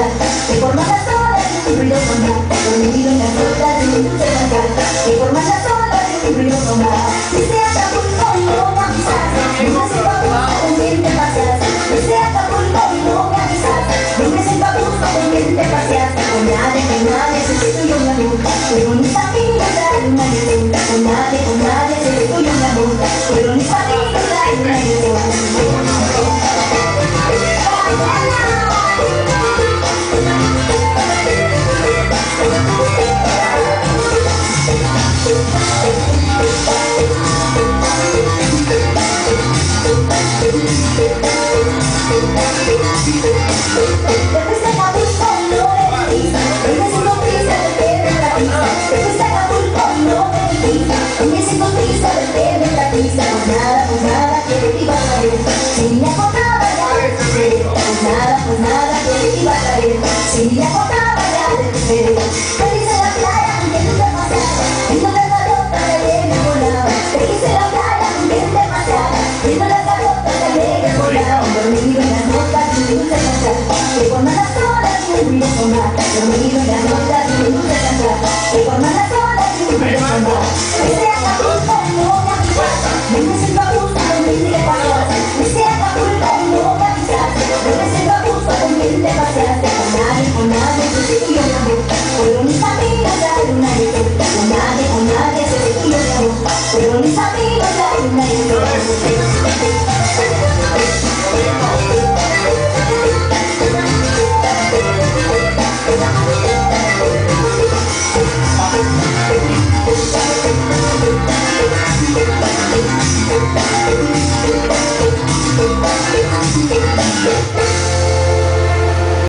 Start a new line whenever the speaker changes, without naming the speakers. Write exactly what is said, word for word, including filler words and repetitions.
pasar, que formas las olas y un ruido con mar, dormido en las gotas de un dulce cantar, que formas las olas y un ruido con mar. Desde Acapulco y no me avisas, me siento a gusto con quien te paseas. Desde Acapulco y no me avisas, me siento a gusto con quien te paseas. Con nadie, con nadie, se te tuyo mi amor, pero ni familia la luna y el sol. Con nadie, con nadie, se te tuyo mi amor, pero ni familia la luna y el sol. Si ya contaba ya de tu fe, feliz en la playa con quien te paseaba, viendo las gaviotas que alegre volaban. Feliz en la playa con quien te paseaba, viendo las gaviotas que alegre volaban. Dormido en las notas y un dulce cantar, que forman las olas y un ruido con mar. Dormido en las notas y un dulce cantar, que forman las olas y un ruido con mar. Desde Acapulco no me avisas, me siento a gusto con quien te paseas. Desde Acapulco no me avisas, me siento a gusto con quien te paseas. Con nadie se te tuyo mi amor, pero mis amigos la luna y el sol. Con nadie, con nadie se te tuyo mi amor, pero mis amigos